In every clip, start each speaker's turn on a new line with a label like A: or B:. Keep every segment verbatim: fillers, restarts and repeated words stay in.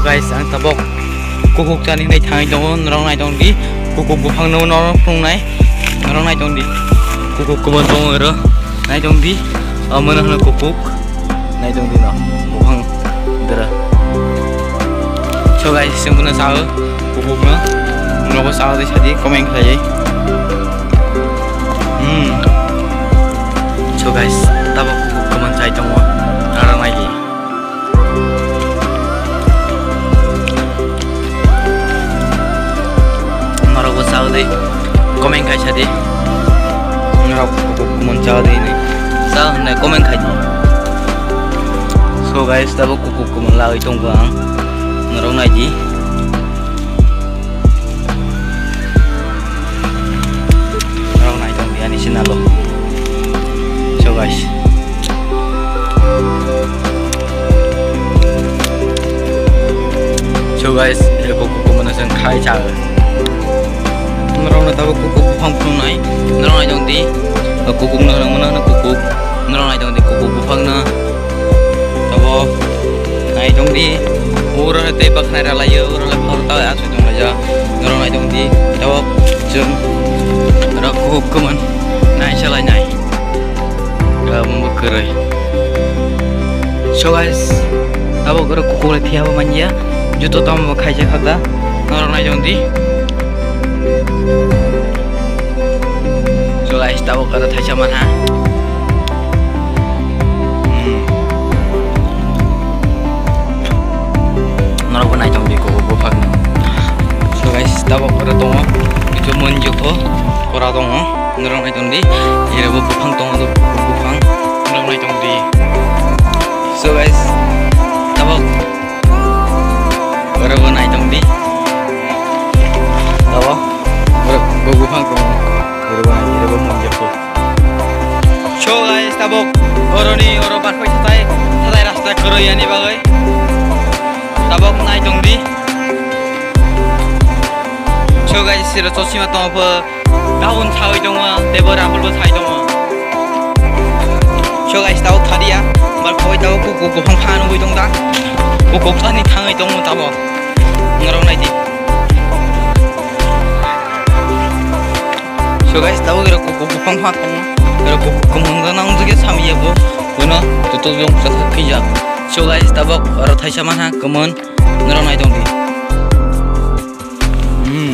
A: guys ang tabok kukuk jani nai thang dong norong nai dong di kukuk bufang no norong phung nai norong nai dong di kukuk kumon dong ero nai dong di amana hna kukuk nai dong di no bufang dera so guys sempurna sao kukuk na norong sao de sadi comment khlai hmm so guys tabok kukuk kumon chai dong norong nai di sao đi comment khai sao đi ngọc kumon sao đi này sao này comment khai so guys tabok kukuk kumon lao trong vang ngorong này gì ngorong này trong dia ni sinalo so guys so guys ini kukuk kumon sang khai chào norong na tabok kukuk bufang phung nai norong nai dong di kukuk na norong mana na kukuk norong nai dong di kukuk bufang na tabok nai dong di ura te bak nai ra layo ura la phor ta asu dong la ja norong nai dong di tabok jeng ra kukuk kuman nai salai nai ga mu kerai so guys tabok ura kukuk la thia ba man ya juto tam khai je khata norong nai dong di so guys tabok ada thai chaman ha norong banai trong di ko bufang so guys tabok ada tong itu monjuk ko kora tong norong nai trong di ire bufang tong do bufang norong nai trong di so guys tabok ada banai trong di tabok go bufang tong so guys tabok oroni oro bat koi thai thai rasta koroi ani bagai tabok nai dong di so guys sira chosima tong pa daun thai dong ma debor apul bo thai dong ma so guys tabok thadia bar khoi tabok ku ku phang phan ngoi dong da ku ku thani thangai dong tabok ngarong nai di so guys tabok ro ku ku phang phan tong ro ku kumong nang jige sami yabo uno tutu jong sa khija so guys tabok ro thai saman ha kumon ngarong nai dong di hmm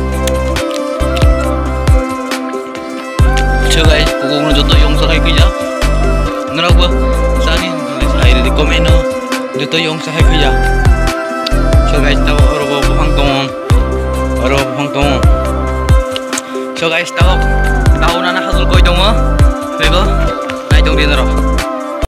A: so guys ku ku no joto yong sa khai khija ngarong ba sani sai re comment no joto yong sa khai khija so guys tabok ro bo phang tong ro phang tong so guys tabok daun ana hazul koi dong